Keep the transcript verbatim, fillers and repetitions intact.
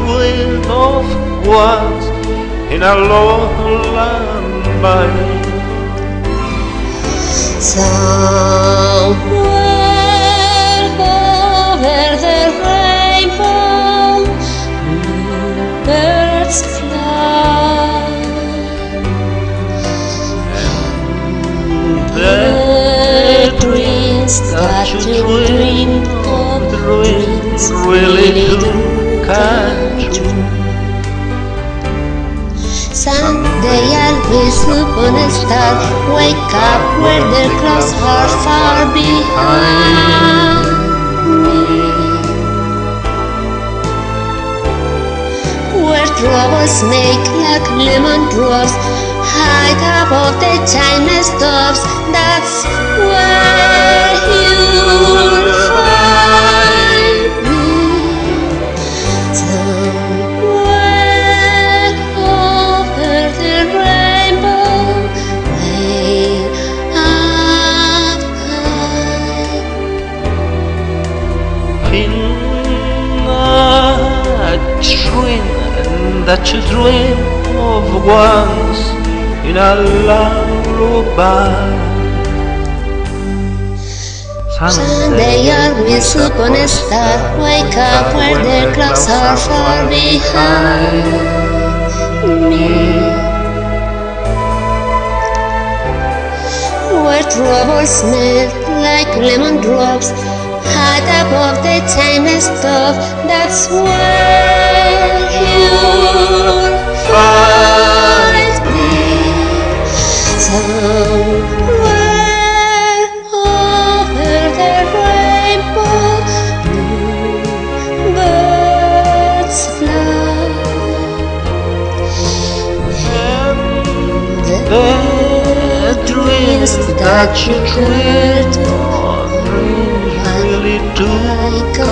dream of once in a lullaby. Somewhere over the rainbow, bluebirds fly. The Dreams that you dream of, dreams really do come true. Someday I'll wish upon a star, wake up where the clouds are far behind me, where troubles make like lemon drops, hide above the china stops. That's where you'll find me. Somewhere over the rainbow, way up high. In a dream that you dream of once in a lullaby. Someday I'll wish upon a star, wake up where the clouds are far behind me, where troubles melt like lemon drops, hide above the china stove. That's where you'll find me. Somewhere over the rainbow, bluebirds fly, and the dreams that you dreamed of Dreams really do like